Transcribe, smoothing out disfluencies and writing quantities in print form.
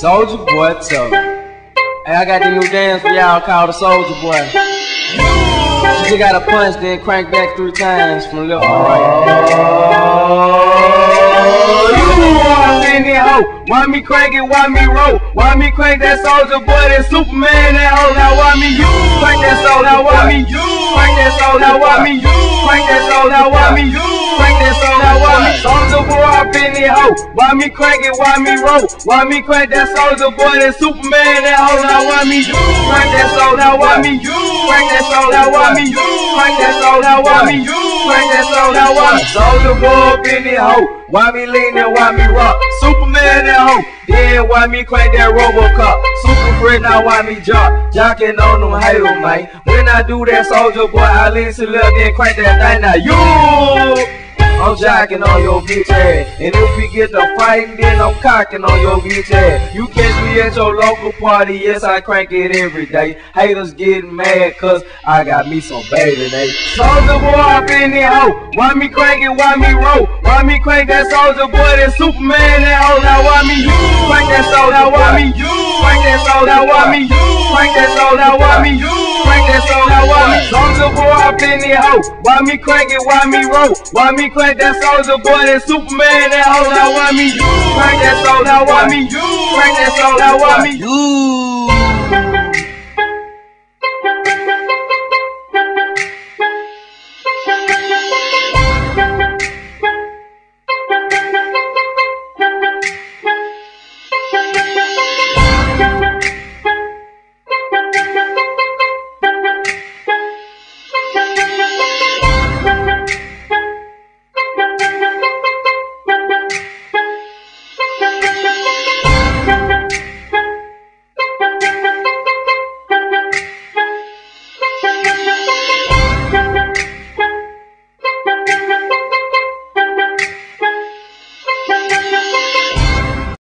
Soulja Boy tough. Hey, I got the new dance for y'all called the Soulja Boy. You just gotta punch, then crank back 3 times from left to right. Why me crank it, why me roll? Why me crank that Soulja Boy, that Superman, that hoe? Now why me you? Crank that soul, now why me you? Crank that soul, now why me you? Crank that soul, now why me you? Crank that soul, now why me? Soulja Boy up in the hoe. Why me crank it, why me roll? Why me crank that Soulja Boy, that Superman, that hoe? Now why me you? Crank that soul, now why me you? Crank that soul, now why me you? Crank that soul, now why me you? Crank that soul, now why me? Soulja Boy up in the hoe. Why me lean and why me rock? Superman that hoe. Then why me crank that Robocop? Super great, now why me jocking on them haters, man. When I do that Soulja Boy, I lean to left, then crank that thing. Now you, I'm jocking on your bitch ass. And if we get to fighting, then I'm cocking on your bitch ass. You catch me at your local party, yes, I crank it every day. Haters getting mad cause I got me some baby day. Soulja Boy up in the hoe. Why me crank it, why me roll? Why me crank that Soulja Boy, that Superman, that hoe? Now why me you? Crank that soul, now why me you? Crank that soul, now why me you? Crank that soul, now why me you? Crank that soul, now why me? Soulja Boy up in the hoe. Why me crank it, why me roll? Why me crank that Soulja Boy, that Superman, that hoe? Now why me you? Crank that soul, now why me you? Crank that soul, now why me you?